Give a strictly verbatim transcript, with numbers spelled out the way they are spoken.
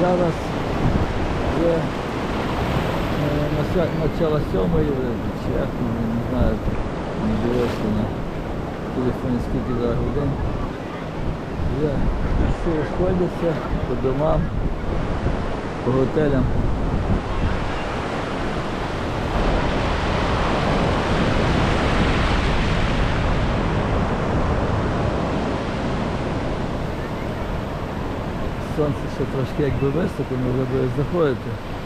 зараз вже е, нася- начало сьомої, чи як, не не знаю, не дивився на телефоні скільки за годин. Вже всі розходяться по домам, по готелям. Сонце ще трошки якби високо, ми вже буде заходити.